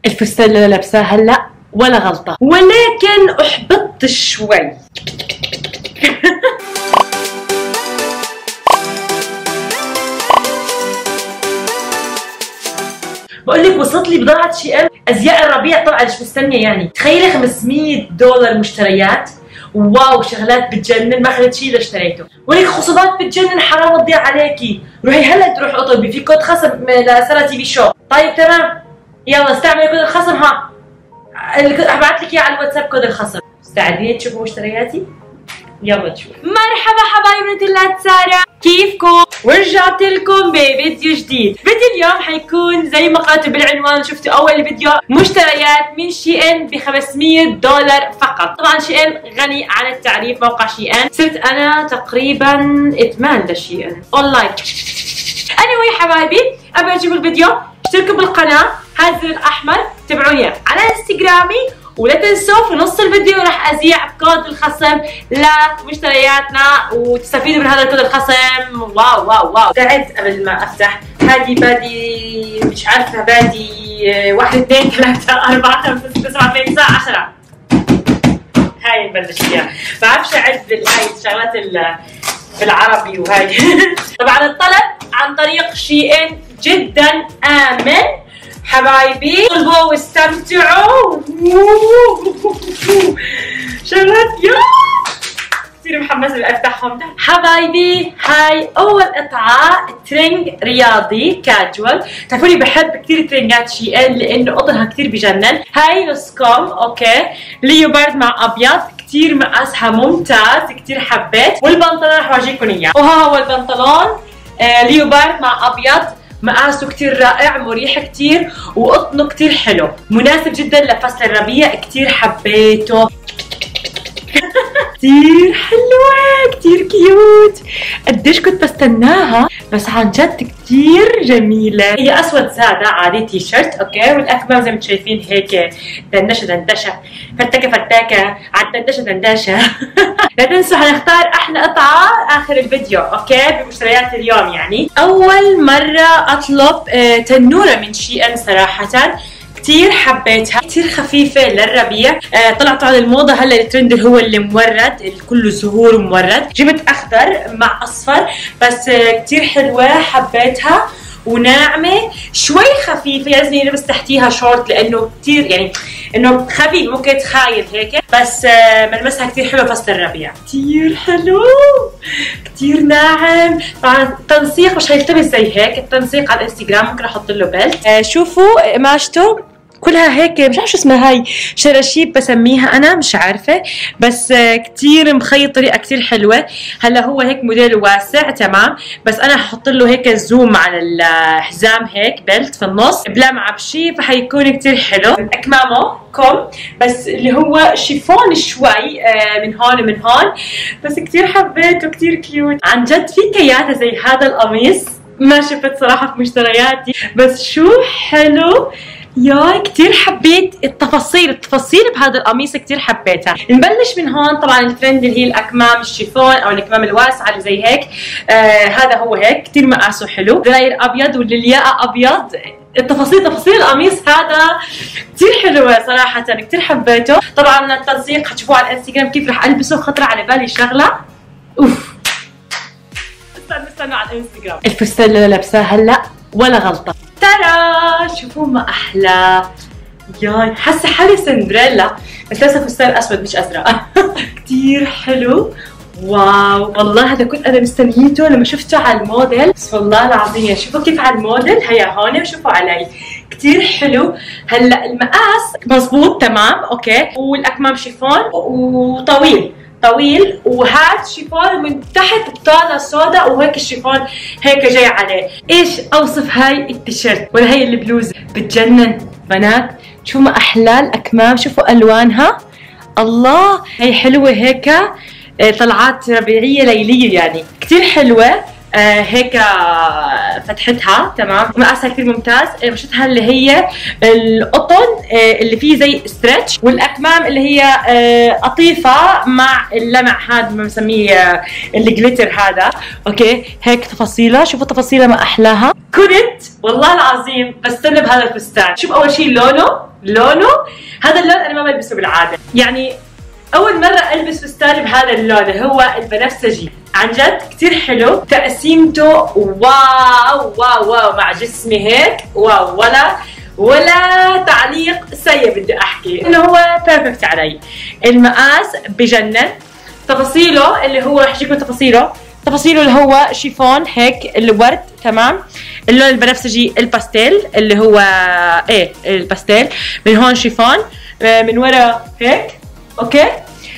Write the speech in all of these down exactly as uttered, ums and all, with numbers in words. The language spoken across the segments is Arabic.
الفستان اللي انا لابساه هلا ولا غلطه، ولكن احبطت شوي. بقول لك وصلت لي بضاعه شي ان ازياء الربيع، طبعا مش مستنيه يعني. تخيلي خمسمية دولار مشتريات، واو شغلات بتجنن، ما اخذت شيء اذا اشتريته. ولك خصومات بتجنن، حرام تضيع عليكي. روحي هلا تروح اطلبي في كود خصم لسارة تي في شو. طيب تمام، يلا استعملي كود الخصم. ها هبعث لك اياه على الواتساب كود الخصم. مستعدين تشوفوا مشترياتي؟ يلا نشوف. مرحبا حبايبي نوتيلات سارة، كيفكم؟ ورجعت لكم بفيديو جديد. فيديو اليوم حيكون زي ما قلت بالعنوان، شفتوا اول فيديو مشتريات من شي ان ب خمسمية دولار فقط. طبعا شي ان غني عن التعريف، موقع شي ان صرت انا تقريبا ادمان لشي ان اونلاين. anyway حبايبي، قبل اجيب الفيديو اشتركوا بالقناة، هذا الزر الاحمر، تابعوني على انستغرامي، ولا تنسوا في نص الفيديو راح ازيع كود الخصم لمشترياتنا وتستفيدوا من هذا الكود الخصم. واو واو واو. تعبت قبل ما افتح، هذه بادي مش عارفه بادي واحد اثنين ثلاثة أربعة خمسة ستة سبعة ثمانية تسعة عشرة. هاي نبلش فيها، ما بعرفش اعد هاي الشغلات بالعربي وهاي. طبعا الطلب عن طريق شي ان جدا آمن حبايبي، طلبوا واستمتعوا. شغلات يا كثير محمسه لافتحهم حبايبي. هاي اول قطعه ترنج رياضي كاجوال، تعرفوني بحب كثير ترنجات شي ان لانه قطرها كثير بجنن. هاي نص كم اوكي، ليوبارد مع ابيض، كثير مقاسها ممتاز، كثير حبيت. والبنطلون رح اورجيكم اياه، وها هو البنطلون آه ليوبارد مع ابيض، مقاسه كتير رائع، مريح كتير، وقطنه كتير حلو، مناسب جدا لفصل الربيع، كتير حبيته. كتير حلوة، كتير كيوت، قديش كنت بستناها، بس عن جد كتير جميلة. هي اسود سادة عادي تي شيرت اوكي، والاكمام زي ما انتم شايفين هيك دندشة دندشة، فتكة فتاكة، على دندشة دندشة. لا تنسوا حنختار احلى قطعة اخر الفيديو اوكي بمشتريات اليوم. يعني اول مرة اطلب آه تنورة من شي ان صراحة، كتير حبيتها، كتير خفيفة للربيع. آه طلع طبعا الموضة هلا الترند اللي هو اللي مورد، اللي كله زهور ومورد. جبت اخضر مع اصفر، بس آه كتير حلوة، حبيتها وناعمة شوي خفيفة، لازم يلبس تحتيها شورت لانه كتير يعني انه خفيف، ممكن تخايل هيك، بس آه ملمسها كتير حلو فصل الربيع، كتير حلو، كتير ناعم. طبعا التنسيق مش هيلتبس زي هيك، التنسيق على الانستغرام ممكن احط له بيلت. آه شوفوا قماشته كلها هيك، مش عارفه شو اسمها هاي، شراشيب بسميها انا، مش عارفه، بس كتير مخيط طريقه كتير حلوه. هلا هو هيك موديل واسع تمام، بس انا هحط له هيك زوم على الحزام، هيك بيلت في النص بلمعه بشي، فحيكون كتير حلو. اكمامه كم بس اللي هو شيفون شوي من هون ومن هون، بس كتير حبيته، كتير كيوت عن جد. في كياته زي هذا القميص ما شفت صراحه في مشترياتي، بس شو حلو ياي، كتير حبيت التفاصيل، التفاصيل بهذا القميص كتير حبيتها. نبلش من هون. طبعا الترند اللي هي الاكمام الشيفون او الاكمام الواسعه اللي زي هيك، آه هذا هو هيك، كتير مقاسه حلو، دراير ابيض واللياقه ابيض. التفاصيل تفاصيل القميص هذا كتير حلوه صراحه، كتير حبيته. طبعا التنسيق حتشوفوه على الانستغرام كيف رح البسه، خطره على بالي شغله اوف، استنوا استنوا على الانستغرام. الفستان اللي لابساه هلا ولا غلطه، ترى شوفوا ما احلى، ياي حاسه حالي سندريلا، بس لابسه فستان اسود مش ازرق. كتير حلو، واو والله هذا كنت انا مستنيته لما شفته على الموديل، بس والله العظيم شوفوا كيف على الموديل، هيا هون وشوفوا علي، كتير حلو. هلا المقاس مزبوط تمام اوكي، والاكمام شيفون وطويل طويل، وهاد شيفون ومن تحت بطانه سوداء، وهيك الشيفون هيك جاي عليه. ايش اوصف هاي التيشيرت ولا هاي البلوزه، بتجنن بنات. شوفوا ما احلى الاكمام، شوفوا الوانها، الله هي حلوه هيك، طلعات ربيعيه ليليه يعني، كثير حلوه. آه هيك فتحتها تمام، مقاسها كثير ممتاز. مشتها اللي هي القطن آه اللي فيه زي ستريتش، والاكمام اللي هي آه قطيفه مع اللمع هذا ما بنسميه آه الجليتر هذا اوكي. هيك تفاصيلها، شوفوا تفاصيلها ما احلاها. كنت والله العظيم بستنى بهذا الفستان. شوف اول شيء لونه لونه هذا اللون انا ما بلبسه بالعاده، يعني اول مره البس فستان بهذا اللون هو البنفسجي. عن جد كثير حلو، تقسيمته واو واو واو مع جسمي هيك واو، ولا ولا تعليق سيء بدي احكي انه هو بيرفكت علي. المقاس بجنن، تفاصيله اللي هو رح اجيكم تفاصيله تفاصيله اللي هو شيفون هيك الورد تمام، اللون البنفسجي الباستيل اللي هو ايه الباستيل، من هون شيفون، من ورا هيك اوكي،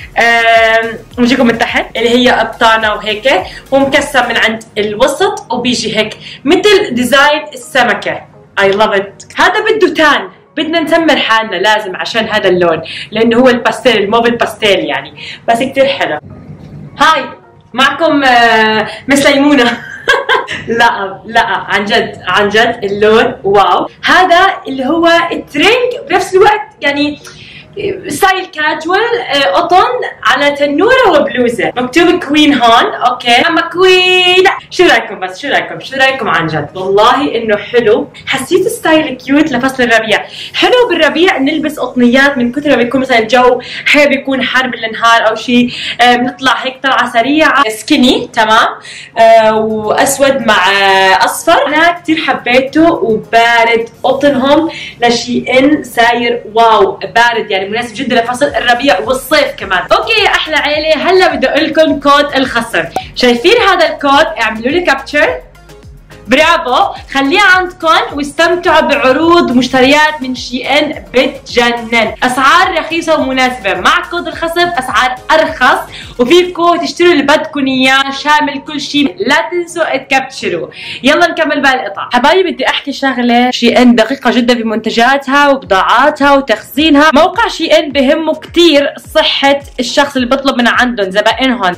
بيجيكم من تحت اللي هي ابطانه وهيك، ومكسر من عند الوسط وبيجي هيك مثل ديزاين السمكه. اي لاف ات. هذا بده تان، بدنا نسمر حالنا لازم عشان هذا اللون لانه هو الباستيل الموف الباستيل يعني، بس كثير حلو. هاي معكم مس ليمونه. لا لا عن جد عن جد اللون واو. هذا اللي هو الترنج بنفس الوقت يعني ستايل كاجوال، قطن على تنوره وبلوزه، مكتوب كوين هون اوكي، اما كوين. شو رايكم بس شو رايكم شو رايكم عن جد؟ والله انه حلو، حسيت ستايل كيوت لفصل الربيع. حلو بالربيع نلبس قطنيات من كثر ما بيكون مثلا الجو هي بيكون حر بالنهار او شيء، بنطلع هيك طلعه سريعه سكيني تمام، واسود مع اصفر. انا كثير حبيته وبارد، قطنهم لشي ان ساير واو بارد، يعني مناسب جدا لفصل الربيع والصيف كمان. اوكي يا احلى عيله، هلا بدي اقول لكم كود الخصم. شايفين هذا الكود؟ اعملوا لي كابتشر، برافو، خليه عندكم واستمتعوا بعروض مشتريات من شي ان بتجنن، اسعار رخيصه ومناسبه. مع كود الخصم اسعار ارخص، وفيكم تشتروا اللي بدكم اياه شامل كل شيء. لا تنسوا تكابتشروا. يلا نكمل بقى القطع. حبايبي بدي احكي شغله، شي ان دقيقه جدا في منتجاتها وبضاعاتها وتخزينها. موقع شي ان بهمه كثير صحه الشخص اللي بطلب من عندهم زبائنهم،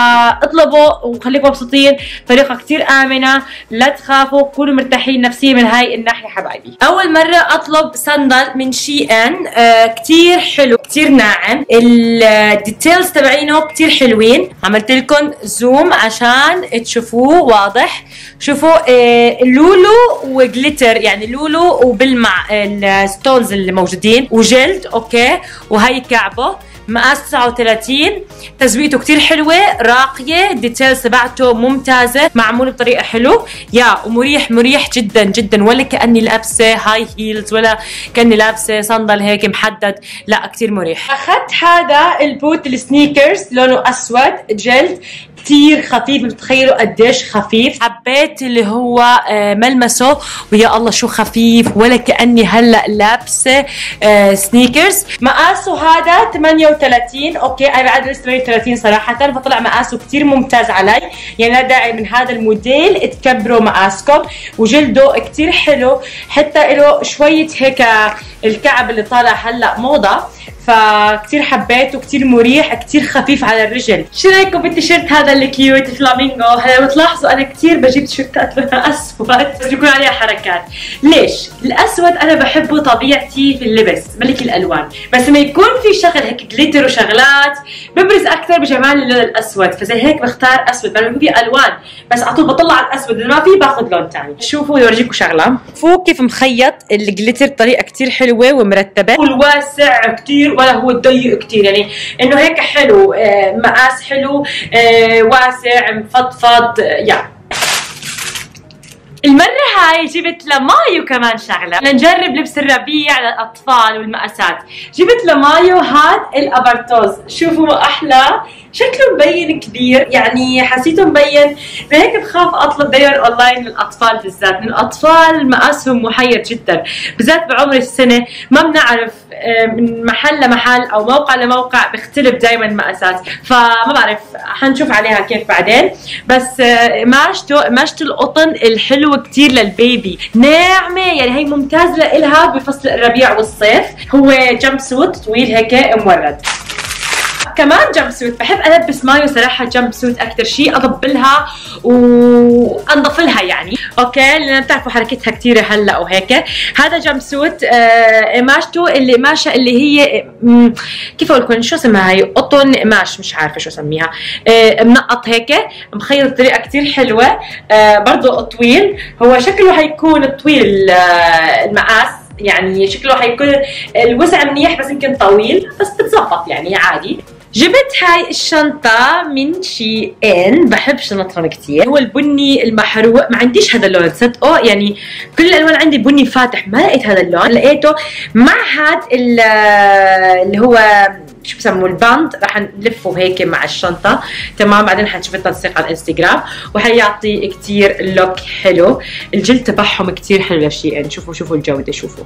فاطلبوا وخليكم مبسوطين. طريقه كثير امنه، لا تخافوا، كونوا مرتاحين نفسيا من هاي الناحيه حبايبي. اول مره اطلب صندل من شي ان، آه كثير حلو كثير ناعم، الديتيلز تبعينه كثير حلوين. عملت لكم زوم عشان تشوفوه واضح. شوفوا آه لولو وجليتر، يعني لولو وبلمع الستونز اللي موجودين، وجلد اوكي، وهي كعبه مقاس تسعة وثلاثين. تزويته كتير حلوة راقية، الديتيلز تبعته ممتازة، معمول بطريقة حلو يا ومريح مريح جدا جدا، ولا كأني لابسة هاي هيلز ولا كأني لابسة صندل هيك محدد، لا كتير مريح. أخذت هذا البوت السنيكرز لونه أسود جلد، كتير خفيف، بتخيلوا قديش خفيف. حبيت اللي هو ملمسه، ويا الله شو خفيف، ولا كأني هلا لابسه سنيكرز. مقاسه هذا ثمانية وثلاثين اوكي، انا بعد لسه ثمانية وثلاثين صراحه، فطلع مقاسه كتير ممتاز علي، يعني لا داعي من هذا الموديل تكبروا مقاسكم. وجلده كتير حلو، حتى له شويه هيك الكعب اللي طالع هلا موضه، فكتير حبيته، كتير مريح، كتير خفيف على الرجل. شو رايكم بالتيشيرت هذا الكيوت فلامينغو؟ هلا بتلاحظوا انا كتير بجيب تيشيرتات لونها اسود بس يكون عليها حركات. ليش؟ الاسود انا بحبه طبيعتي في اللبس، ملك الالوان، بس لما يكون في شغل هيك جليتر وشغلات ببرز اكثر بجمال اللون الاسود، فزي هيك بختار اسود. بعدين في الوان بس على طول بطلع على الاسود، اذا ما في باخذ لون ثاني. شوفوا بورجيكم شغله، شوفوا كيف مخيط الجليتر بطريقه كتير حلوه ومرتبه، والواسع كتير ولا هو ضيق كتير، يعني انه هيك حلو، آه مقاس حلو، آه واسع مفضفض. يا المرة هاي جبت لمايو كمان شغلة لنجرب لبس الربيع للأطفال والمقاسات. جبت لمايو هاد الأبرتوز، شوفوا أحلى، شكله مبين كبير، يعني حسيته مبين، لهيك بخاف أطلب دايما أونلاين للأطفال بالذات، من الأطفال مقاسهم محير جدا، بالذات بعمر السنة ما بنعرف من محل لمحل أو موقع لموقع بيختلف دايما المقاسات، فما بعرف حنشوف عليها كيف بعدين. بس ماشته قماشة القطن الحلو كتير للبيبي، ناعمة، يعني هي ممتازة لها بفصل الربيع والصيف. هو جمب سوت طويل هيك مورد، كمان جمب سوت. بحب البس مايو صراحه جمب سوت اكثر شيء، اضبلها وانضف لها يعني اوكي، لان بتعرفوا حركتها كثيره هلا وهيك. هذا جمب سوت آه قماشته اللي قماشه اللي هي كيف اقول لكم شو اسمها، هي قطن قماش مش عارفه شو اسميها، آه منقط هيك مخيط بطريقه كثير حلوه، آه برضه طويل. هو شكله حيكون طويل آه المقاس يعني شكله حيكون الوسع منيح بس يمكن طويل، بس بتزبط يعني عادي. جبت هاي الشنطة من شي ان، بحب شنطهم كتير. هو البني المحروق، ما عنديش هذا اللون تصدقوا، يعني كل الالوان عندي بني فاتح، ما لقيت هذا اللون، لقيته مع هاد اللي هو شو بسموه الباند، رح نلفه هيك مع الشنطة تمام. بعدين حنشوف التنسيق على الانستغرام وحيعطي كتير لوك حلو. الجلد تبعهم كتير حلو لشي ان، شوفوا شوفوا الجودة، شوفوا.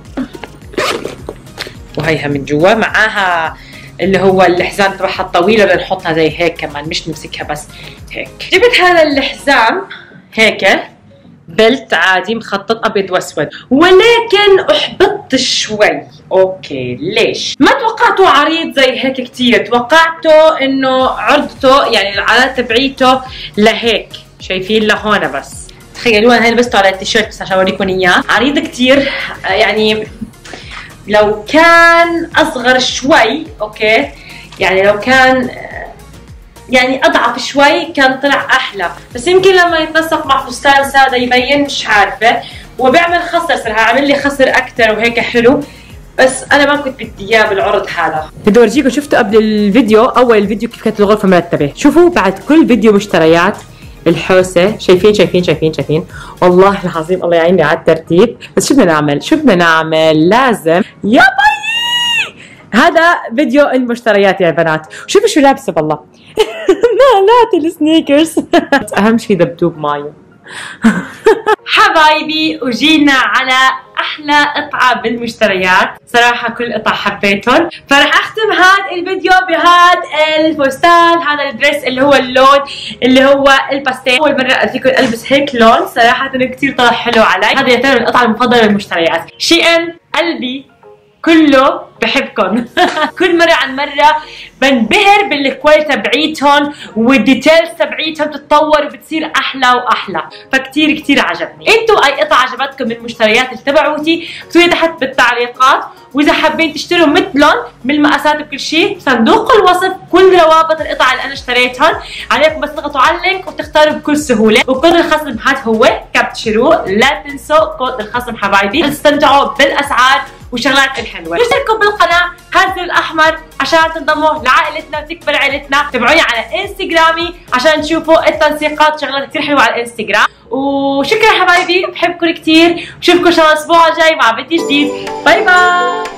وهيها من جوا معاها اللي هو الحزام تبعها الطويله، بدنا نحطها زي هيك كمان، مش نمسكها بس هيك. جبت هذا الحزام هيك بلت عادي مخطط ابيض واسود، ولكن احبطت شوي. اوكي ليش؟ ما توقعته عريض زي هيك كثير، توقعته انه عرضته يعني العلامه تبعيته لهيك، شايفين لهون بس. تخيلوا انا هاي لبسته على التيشيرت بس عشان اوريكم اياه، عريض كثير يعني. لو كان اصغر شوي اوكي، يعني لو كان يعني اضعف شوي كان طلع احلى، بس يمكن لما يتنسق مع فستان ساده يبين، مش عارفه. وبيعمل خصر صراحه، عامل لي خصر اكثر وهيك حلو، بس انا ما كنت بدي اياه بالعرض هذا. بدي اورجيكم، شفتوا قبل الفيديو اول الفيديو كيف كانت الغرفه مرتبه، شوفوا بعد كل فيديو مشتريات الحوسه، شايفين شايفين شايفين شايفين والله العظيم الله يعيني على الترتيب. بس شو بدنا نعمل؟ شو بدنا نعمل؟ لازم يا بيي هذا فيديو المشتريات يا بنات. شوفوا شو لابسه والله مالات السنيكرز اهم شيء دبدوب مايو حبايبي. وجينا على احلى قطعه بالمشتريات، صراحه كل قطعه حبيتهم. فرح اختم هذا الفيديو بهذا الفستان، هذا الدريس اللي هو اللون اللي هو الباستيل. اول مره اديكم البس هيك لون، صراحه كثير طلع حلو علي. هذا يعتبر القطعه المفضله بالمشتريات. شي ان قلبي كله بحبكم كل مره عن مره بنبهر بالكواليتي تبعيتهم، والديتيلز تبعيتهم بتتطور وبتصير احلى واحلى، فكتير كتير عجبني. انتوا اي قطعه عجبتكم من المشتريات اللي تبعوتي اكتبوا لي تحت بالتعليقات، واذا حابين تشتروا مثلهم بالمقاسات وكل شيء صندوق الوصف كل روابط القطع اللي انا اشتريتهم. عليكم بس تضغطوا على اللينك وتختاروا بكل سهوله، وكود الخصم هذا هو كابتشرو. لا تنسوا كود الخصم حبايبي، تستمتعوا بالاسعار وشغلات الحلوه. اشتركوا بالقناه، هذا الاحمر عشان تنضموا لعائلتنا وتكبر عائلتنا. تابعوني على انستغرامي عشان تشوفوا التنسيقات، شغلات كثير حلوه على الانستغرام. وشكرا حبايبي، بحبكم كثير، وشوفكم ان شاء الله الاسبوع الجاي مع فيديو جديد. باي باي.